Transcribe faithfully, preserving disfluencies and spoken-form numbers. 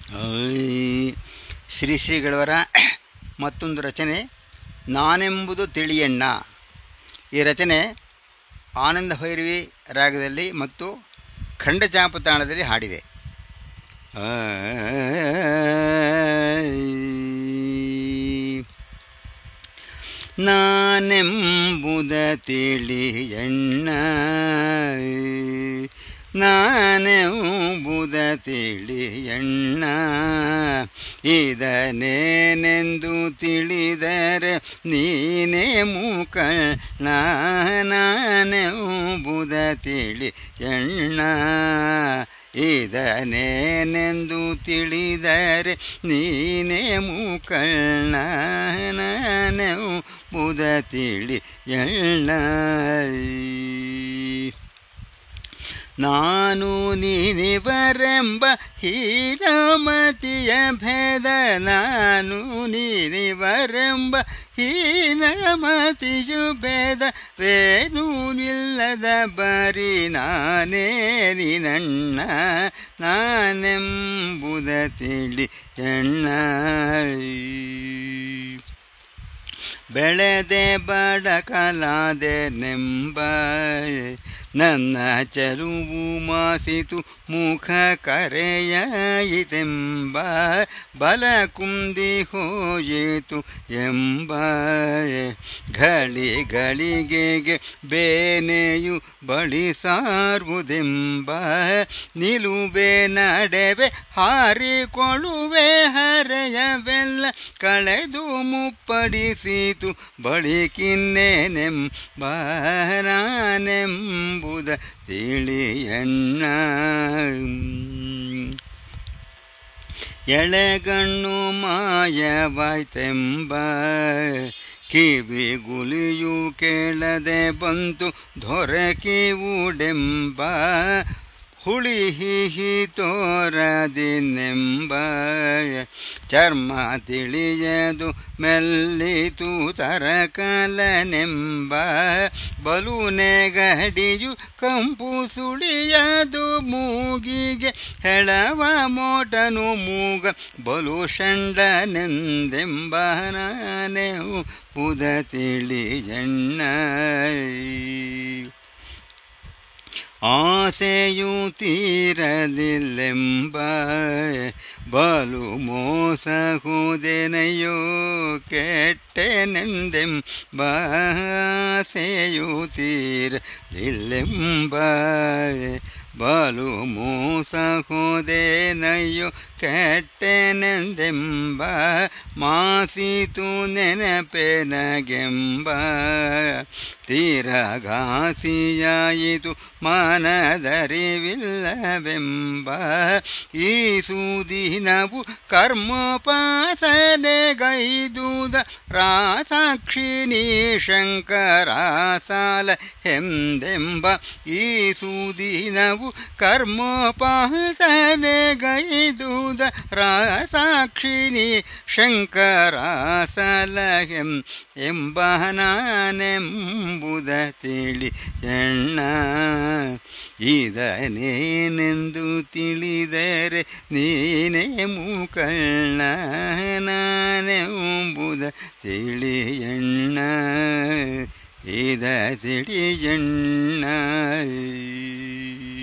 ಶ್ರೀ ಶ್ರೀಗಳವರ ಮತ್ತೊಂದು ರಚನೆ ನಾನೆಂಬುದು ತಿಳಿಯಣ್ಣ. ಈ ರಚನೆ ಆನಂದ ಭೈರವಿ ರಾಗದಲ್ಲಿ ಮತ್ತು ಖಂಡಚಾಪ ತಾಳದಲ್ಲಿ ಹಾಡಿದೆ. ನಾನೆಂಬುದ ತಿಳಿಯಣ್ಣ, ನಾನೆಂಬುದ ತಿಳಿಯಣ್ಣ, ಇದನೇನೆಂದು ತಿಳಿದರೆ ನೀನೇ ಮುಖಣ್ಣ. ನಾನೆಂಬುದ ತಿಳಿಯಣ್ಣ, ಇದನೇನೆಂದು ತಿಳಿದರೆ ನೀನೇ ಮುಖಣ್ಣ. ನಾನೆಂಬುದ ತಿಳಿಯಣ್ಣ. ನಾನು ನೀನಿವರೆಂಬ ಹೀನಮತಿಯ ಭೇದ, ನಾನು ನೀನಿವರೆಂಬ ಹೀನಮತಿಯು ಭೇದವೇನೂ ನಿಲ್ಲದ ಬರಿ ನಾನೇ ನಿನ್ನಣ್ಣ. ನಾನೆಂಬುದ ತಿಳಿಯಣ್ಣ. ಬೆಳೆದೆ ಬಡಕಲಾದೆ ನೆಂಬ ನನ್ನ ಚಲುವು ಮಾಸಿತು ಮುಖ ಕರೆಯಾಯಿತೆಂಬ, ಬಲ ಕುಂದಿ ಹೋಯಿತು ಎಂಬ ಘಳಿ ಗಳಿಗೆಗೆ ಬೇನೆಯು ಬಳಿ ಸಾರುವುದೆಂಬ, ನಿಲುವೆ ನಡೆವೆ ಹಾರಿಕೊಳ್ಳುವೆ ಹರೆಯವೆಲ್ಲ ಕಳೆದು ಮುಪ್ಪಡಿಸಿತು ಬಳಿಕಿನ್ನೇನೆಂಬ. ನಾನೆಂಬುದ ತಿಳಿಯಣ್ಣ. ಎಳೆಗಣ್ಣು ಮಾಯವಾಯ್ತೆಂಬ ಕಿವಿಗುಲಿಯು ಕೇಳದೆ ಬಂತು ದೊರಕಿವುಡೆಂಬ, ಹುಳಿ ಹಿಹಿ ತೋರದಿನೆಂಬ ಚರ್ಮ ತಿಳಿಯದು ಮೆಲ್ಲಿತು ತರಕಲನೆಂಬ, ಬಲು ನೆಗಡಿಯು ಕಂಪು ಸುಳಿಯದು ಮೂಗಿಗೆ ಹೆಳವ ಮೋಟನು ಮೂಗ ಬಲು ಷಂಡನೆಂದೆಂಬ. ನಾನೆಂಬುದ ತಿಳಿಯಣ್ಣ. ಆಸೆಯು ತೀರಲಿಲ್ಲೆಂಬ ಬಲು ಮೋಸ ಹೋದೆನೆಯೋ ಕೆಟ್ಟೆನೆಂದೆಂಬ, ಆಸೆಯು ತೀರಲಿಲ್ಲೆಂಬ ಬಲು ಮೋಸ ಹೋದೆನೆಯೋ ಕೆಟ್ಟೆನೆಂದೆಂಬ, ಮಾಸಿತು ನೆನಪೆನಗೆಂಬ ತೀರಘಾಸಿಯಾಯಿತು ಮನದರಿವಿಲ್ಲವೆಂಬ, ಈ ಸುದಿನವು ಕರ್ಮೋಪಾಸನೆಗೈದುದ ರಾಸಾಕ್ಷಿಣಿ ಶಂಕರ ಸಾಲ ಎಂದೆಂಬ, ಈ ಸುದಿನವು ಕರ್ಮೋಪಾಸನೆಗೈದುದ ರಾಸಾಕ್ಷಿಣಿ ಶಂಕರ ಸಲಹೆಂ ಎಂಬ. ನಾನೆಂಬುದ ತಿಳಿಯಣ್ಣ. ಇದನೇನೆಂದು ತಿಳಿದರೆ ನೀನೇ ಮುಖಣ್ಣ. ನಾನೆಂಬುದ ತಿಳಿಯಣ್ಣ. ಇದ ತಿಳಿಯಣ್ಣ.